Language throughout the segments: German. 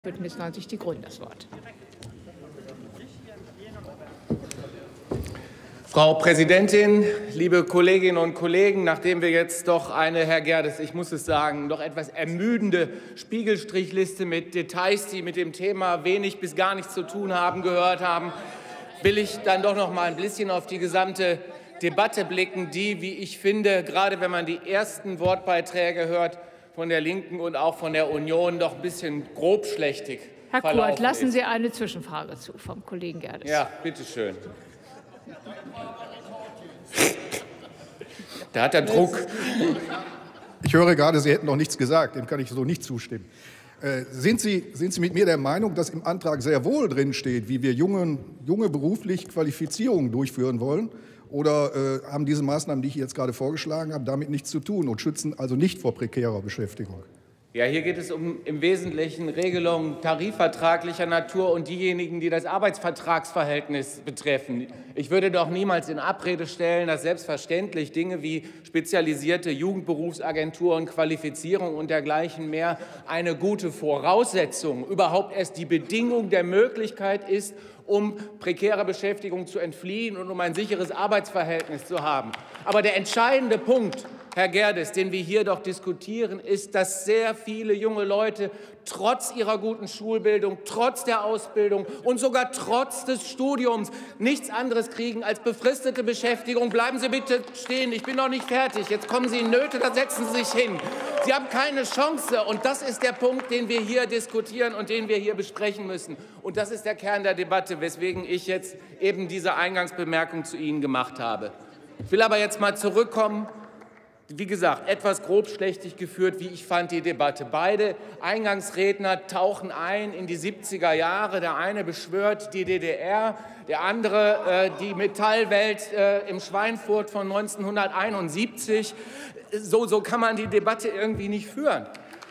Bündnis 90 Die Grünen das Wort. Frau Präsidentin, liebe Kolleginnen und Kollegen, nachdem wir jetzt doch eine, Herr Gerdes, ich muss es sagen, doch etwas ermüdende Spiegelstrichliste mit Details, die mit dem Thema wenig bis gar nichts zu tun haben, gehört haben, will ich dann doch noch mal ein bisschen auf die gesamte Debatte blicken, die, wie ich finde, gerade wenn man die ersten Wortbeiträge hört, von der Linken und auch von der Union doch ein bisschen grobschlächtig Herr verlaufen Kurt, lassen ist. Sie eine Zwischenfrage zu vom Kollegen Gerdes. Ja, bitteschön. Da hat der Druck. Ich höre gerade, Sie hätten noch nichts gesagt. Dem kann ich so nicht zustimmen. Sind Sie mit mir der Meinung, dass im Antrag sehr wohl drin steht, wie wir junge beruflich Qualifizierungen durchführen wollen? Oder haben diese Maßnahmen, die ich jetzt gerade vorgeschlagen habe, damit nichts zu tun und schützen also nicht vor prekärer Beschäftigung? Ja, hier geht es im Wesentlichen Regelungen tarifvertraglicher Natur und diejenigen, die das Arbeitsvertragsverhältnis betreffen. Ich würde doch niemals in Abrede stellen, dass selbstverständlich Dinge wie spezialisierte Jugendberufsagenturen, Qualifizierung und dergleichen mehr eine gute Voraussetzung, überhaupt erst die Bedingung der Möglichkeit ist, um prekärer Beschäftigung zu entfliehen und um ein sicheres Arbeitsverhältnis zu haben. Aber der entscheidende Punkt, Herr Gerdes, den wir hier doch diskutieren, ist, dass sehr viele junge Leute trotz ihrer guten Schulbildung, trotz der Ausbildung und sogar trotz des Studiums nichts anderes kriegen als befristete Beschäftigung. Bleiben Sie bitte stehen, ich bin noch nicht fertig. Jetzt kommen Sie in Nöte, da setzen Sie sich hin. Sie haben keine Chance, und das ist der Punkt, den wir hier diskutieren und den wir hier besprechen müssen. Und das ist der Kern der Debatte, weswegen ich jetzt eben diese Eingangsbemerkung zu Ihnen gemacht habe. Ich will aber jetzt mal zurückkommen. Wie gesagt, etwas grobschlächtig geführt, wie ich fand, die Debatte. Beide Eingangsredner tauchen ein in die 70er Jahre. Der eine beschwört die DDR, der andere die Metallwelt im Schweinfurt von 1971. So kann man die Debatte irgendwie nicht führen.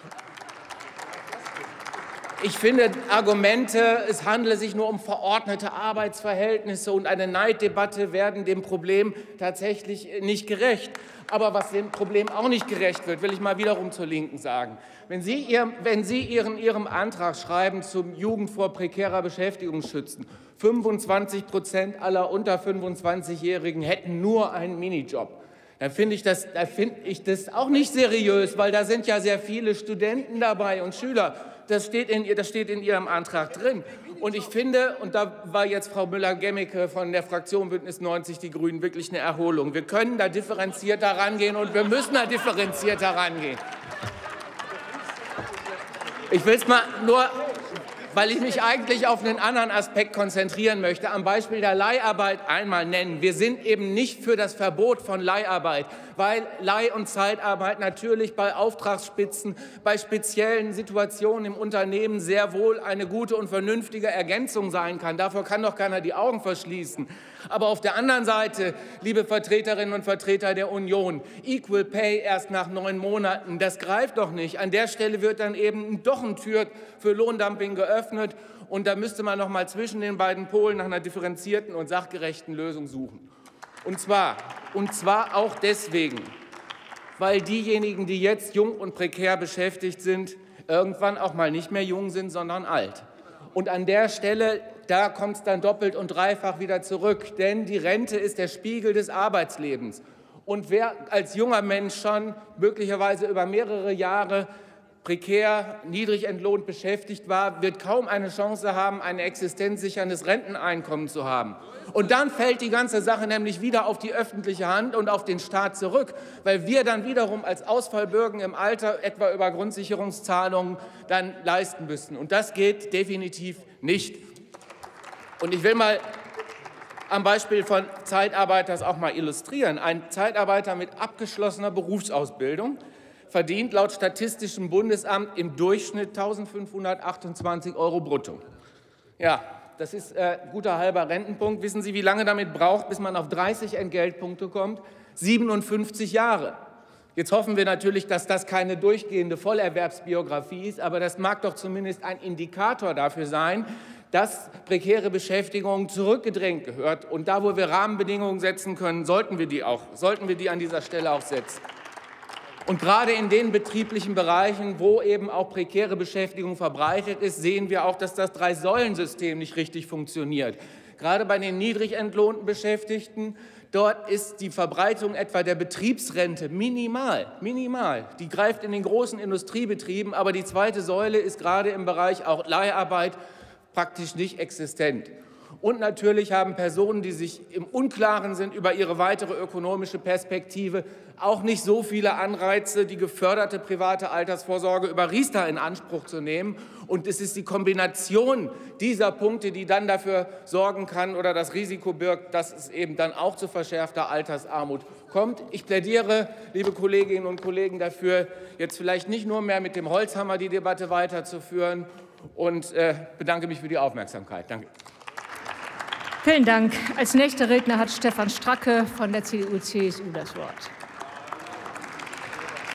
Ich finde Argumente, es handele sich nur um verordnete Arbeitsverhältnisse und eine Neiddebatte werden dem Problem tatsächlich nicht gerecht. Aber was dem Problem auch nicht gerecht wird, will ich mal wiederum zur Linken sagen. Wenn Sie in Ihrem Antrag schreiben, zum Jugend vor prekärer Beschäftigung schützen, 25% aller unter 25-Jährigen hätten nur einen Minijob, dann finde ich das auch nicht seriös, weil da sind ja sehr viele Studenten dabei und Schüler. Das steht in Ihrem Antrag drin. Und ich finde, und da war jetzt Frau Müller-Gemmicke von der Fraktion Bündnis 90 Die Grünen wirklich eine Erholung. Wir können da differenzierter rangehen und wir müssen da differenzierter rangehen. Ich will es mal nur, weil ich mich eigentlich auf einen anderen Aspekt konzentrieren möchte, am Beispiel der Leiharbeit einmal nennen. Wir sind eben nicht für das Verbot von Leiharbeit, weil Leih- und Zeitarbeit natürlich bei Auftragsspitzen, bei speziellen Situationen im Unternehmen sehr wohl eine gute und vernünftige Ergänzung sein kann. Davor kann doch keiner die Augen verschließen. Aber auf der anderen Seite, liebe Vertreterinnen und Vertreter der Union, Equal Pay erst nach 9 Monaten, das greift doch nicht. An der Stelle wird dann eben doch eine Tür für Lohndumping geöffnet. Und da müsste man noch mal zwischen den beiden Polen nach einer differenzierten und sachgerechten Lösung suchen. Und zwar auch deswegen, weil diejenigen, die jetzt jung und prekär beschäftigt sind, irgendwann auch mal nicht mehr jung sind, sondern alt. Und an der Stelle, da kommt es dann doppelt und dreifach wieder zurück, denn die Rente ist der Spiegel des Arbeitslebens. Und wer als junger Mensch schon möglicherweise über mehrere Jahre prekär, niedrig entlohnt beschäftigt war, wird kaum eine Chance haben, ein existenzsicherndes Renteneinkommen zu haben. Und dann fällt die ganze Sache nämlich wieder auf die öffentliche Hand und auf den Staat zurück, weil wir dann wiederum als Ausfallbürger im Alter etwa über Grundsicherungszahlungen dann leisten müssen. Und das geht definitiv nicht. Und ich will mal am Beispiel von Zeitarbeiters auch mal illustrieren. Ein Zeitarbeiter mit abgeschlossener Berufsausbildung verdient laut Statistischem Bundesamt im Durchschnitt 1.528 € brutto. Ja, das ist guter halber Rentenpunkt. Wissen Sie, wie lange damit braucht, bis man auf 30 Entgeltpunkte kommt? 57 Jahre. Jetzt hoffen wir natürlich, dass das keine durchgehende Vollerwerbsbiografie ist, aber das mag doch zumindest ein Indikator dafür sein, dass prekäre Beschäftigung zurückgedrängt gehört. Und da, wo wir Rahmenbedingungen setzen können, sollten wir die an dieser Stelle auch setzen. Und gerade in den betrieblichen Bereichen, wo eben auch prekäre Beschäftigung verbreitet ist, sehen wir auch, dass das Drei-Säulen-System nicht richtig funktioniert. Gerade bei den niedrig entlohnten Beschäftigten, dort ist die Verbreitung etwa der Betriebsrente minimal. Die greift in den großen Industriebetrieben, aber die zweite Säule ist gerade im Bereich auch Leiharbeit praktisch nicht existent. Und natürlich haben Personen, die sich im Unklaren sind über ihre weitere ökonomische Perspektive, auch nicht so viele Anreize, die geförderte private Altersvorsorge über Riester in Anspruch zu nehmen. Und es ist die Kombination dieser Punkte, die dann dafür sorgen kann oder das Risiko birgt, dass es eben dann auch zu verschärfter Altersarmut kommt. Ich plädiere, liebe Kolleginnen und Kollegen, dafür, jetzt vielleicht nicht nur mehr mit dem Holzhammer die Debatte weiterzuführen, und bedanke mich für die Aufmerksamkeit. Danke. Vielen Dank. Als nächster Redner hat Stefan Stracke von der CDU-CSU das Wort.